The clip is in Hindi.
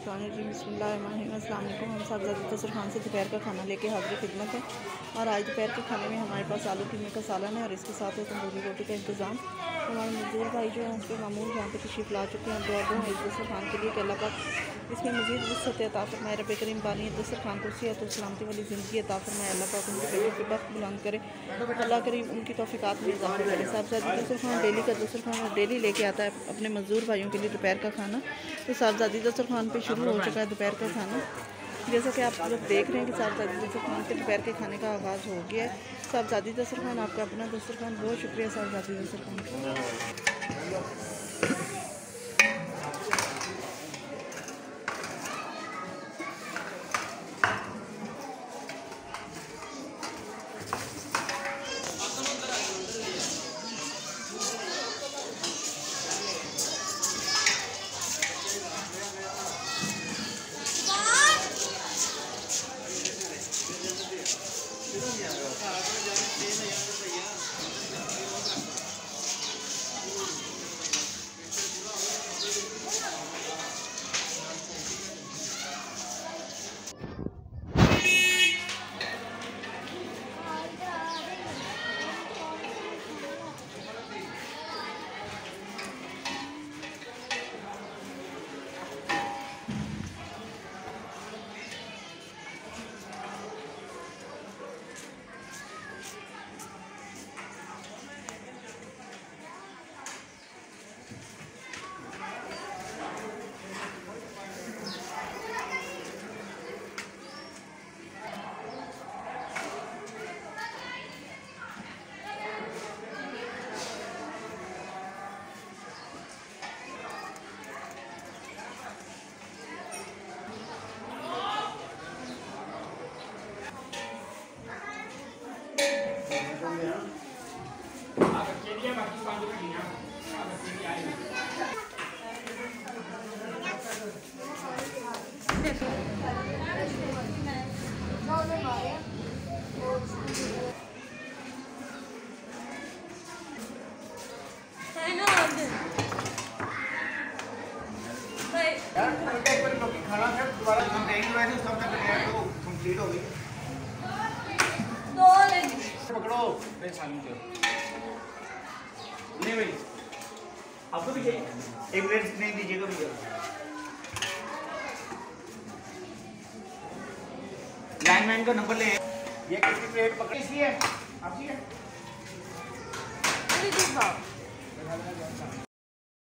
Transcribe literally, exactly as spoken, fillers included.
बिस्मिल्लाहिर्रहमानिर्रहीम। अस्सलाम वालेकुम। हम साहबजादी दस्तरखान से दोपहर का खाना लेके हाजिर खिदमत है और आज दोपहर के खाने में हमारे पास आलू कीमे का सालन है और इसके साथ है तंदूरी रोटी का इंतज़ाम। हमारे मजदूर भाई जो हैं उसके मामूल यहाँ पे तशरीफ़ ला चुके हैं। दुआ दो इस दस्तरखान के लिए कि अल्लाह पाक इसमें मज़ीद वसअत अता फरमाए। रब करीम बानी दस्तरखान को सेहत और सलामती वाली ज़िंदगी अता फरमाए। अल्लाह पाक उनके बेटों के वक्त बुलंद करे। अल्लाह करीम उनकी तौफ़ीक़ात में इज़ाफ़ा करे। साहबजादी दस्तरखान डेली का दस्तरखान और डेली लेके आता है अपने मजदूर भाइयों के लिए दोपहर का खाना। तो साहबजादी दस्तरखान पे शुरू हो चुका है दोपहर का खाना। जैसा कि आप लोग देख रहे हैं कि साहबजादी दस्तरखान पे दोपहर के खाने का आगाज़ हो गया है। साहबजादी दस्तरखान आपका अपना दस्तरखान, बहुत शुक्रिया साहबजादी दस्तरखान। खाना फिर दोबारा हम देंगे वैसे सब तक तो कंप्लीट हो गई। दो लेंगे पकड़ो फिर सामने चलो नहीं भाई आपको भी चाहिए एक प्लेट नहीं दीजिएगा भैया। लाइनमैन का नंबर ले ये कितनी प्लेट पकड़ी सी है आपकी है।